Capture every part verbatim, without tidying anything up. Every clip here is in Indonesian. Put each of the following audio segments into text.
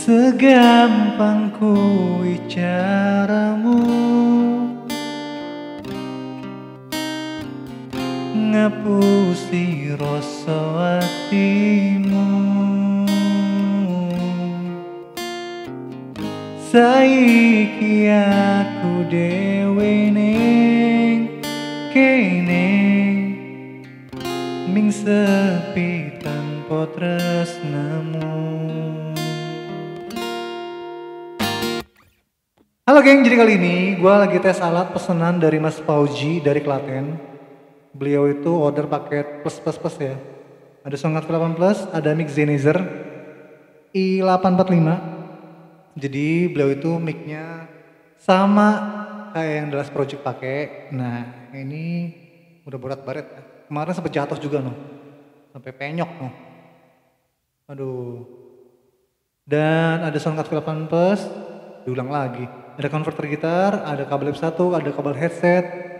segampang kui caramu ngapusi rasa hatimu. Saiki aku dewe ning kene ming sepi tanpa tresnamu. Halo geng, jadi kali ini gue lagi tes alat pesanan dari Mas Fauji dari Klaten. Beliau itu order paket plus plus plus ya. Ada Sound Card V delapan Plus, ada mic Sennheiser i delapan empat lima. Jadi beliau itu mic-nya sama kayak yang The Last Project pakai. Nah ini udah berat baret ya. Kemarin sempet jatuh juga noh, sampai penyok noh. Aduh. Dan ada Sound Card V delapan Plus, diulang lagi. Ada converter gitar, ada kabel F satu, ada kabel headset.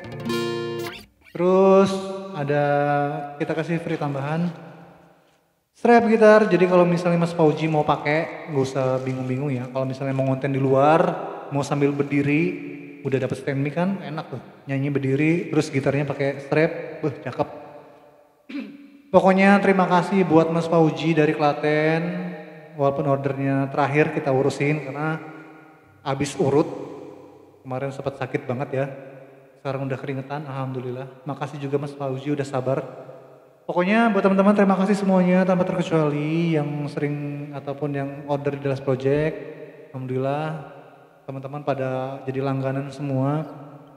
Terus ada kita kasih free tambahan strap gitar. Jadi kalau misalnya Mas Fauji mau pakai, nggak usah bingung-bingung ya. Kalau misalnya mau konten di luar, mau sambil berdiri, udah dapet stand mic kan, enak tuh. Nyanyi berdiri, terus gitarnya pakai strap, wah cakep. Pokoknya terima kasih buat Mas Fauji dari Klaten. Walaupun ordernya terakhir kita urusin karena habis urut. Kemarin sempat sakit banget ya. Sekarang udah keringetan, alhamdulillah. Makasih juga Mas Fauji udah sabar. Pokoknya buat teman-teman terima kasih semuanya tanpa terkecuali yang sering ataupun yang order di The Last Project. Alhamdulillah teman-teman pada jadi langganan semua.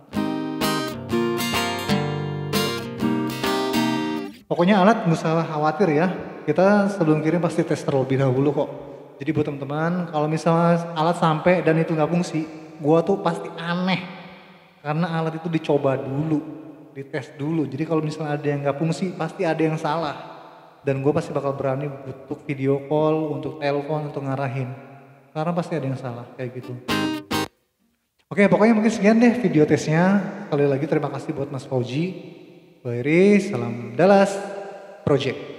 Pokoknya alat nggak usah khawatir ya. Kita sebelum kirim pasti tes terlebih dahulu kok. Jadi buat teman-teman kalau misalnya alat sampai dan itu nggak fungsi, gua tuh pasti aneh. Karena alat itu dicoba dulu. Dites dulu, jadi kalau misalnya ada yang nggak fungsi pasti ada yang salah dan gue pasti bakal berani untuk video call, untuk telepon, untuk ngarahin karena pasti ada yang salah kayak gitu. Oke, pokoknya mungkin sekian deh video tesnya. Sekali lagi terima kasih buat Mas Fauji. Gue Iris, salam The Last Project.